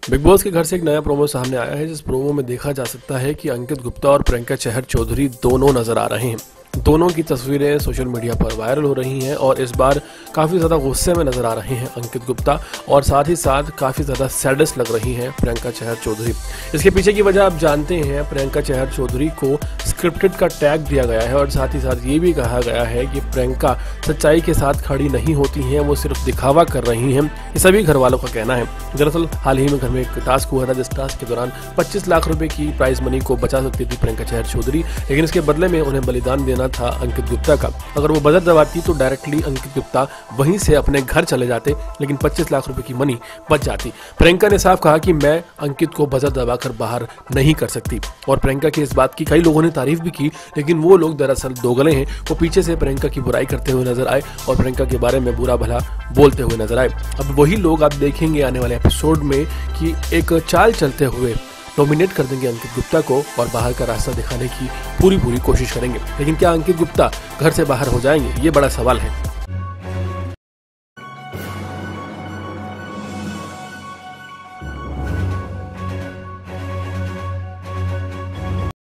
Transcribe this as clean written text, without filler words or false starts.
Big boss के घर से एक नया प्रोमो सामने आया है, जिस प्रोमो में देखा जा सकता है कि अंकित गुप्ता और प्रियंका चहर चौधरी दोनों नजर आ रहे हैं। दोनों की तस्वीरें सोशल मीडिया पर वायरल हो रही हैं और इस बार काफ़ी ज़्यादा गुस्से में नजर आ रहे हैं अंकित गुप्ता और साथ ही साथ काफ़ी ज़्यादा सैडेस्ट लग रही हैं प्रियंका चहर चौधरी। इसके पीछे की वजह आप जानते हैं, प्रियंका चहर चौधरी को स्क्रिप्टेड का टैग दिया गया है और साथ ही साथ ये भी कहा गया है कि प्रियंका सच्चाई के साथ खड़ी नहीं होती हैं, वो सिर्फ दिखावा कर रही हैं। ये सभी घर वालों का कहना है। दरअसल हाल ही में घर में एक टास्क हुआ था, जिस टास्क के दौरान 25 लाख रुपए की प्राइज मनी को बचा सकती थी प्रियंका चहर चौधरी, लेकिन इसके बदले में उन्हें बलिदान देना था अंकित गुप्ता का। अगर वो बजट दबाती तो डायरेक्टली अंकित गुप्ता वहीं से अपने घर चले जाते, लेकिन 25 लाख रुपए की मनी बच जाती। प्रियंका ने साफ कहा कि मैं अंकित को बजट दबाकर बाहर नहीं कर सकती और प्रियंका की इस बात की कई लोगों ने तारीफ भी की, लेकिन वो लोग दरअसल दोगले हैं। वो पीछे से प्रियंका की बुराई करते हुए नजर आए और प्रियंका के बारे में बुरा भला बोलते हुए नजर आए। अब वही लोग आप देखेंगे आने वाले एपिसोड में कि एक चाल चलते हुए डोमिनेट कर देंगे अंकित गुप्ता को और बाहर का रास्ता दिखाने की पूरी कोशिश करेंगे। लेकिन क्या अंकित गुप्ता घर से बाहर हो जाएंगे, ये बड़ा सवाल है।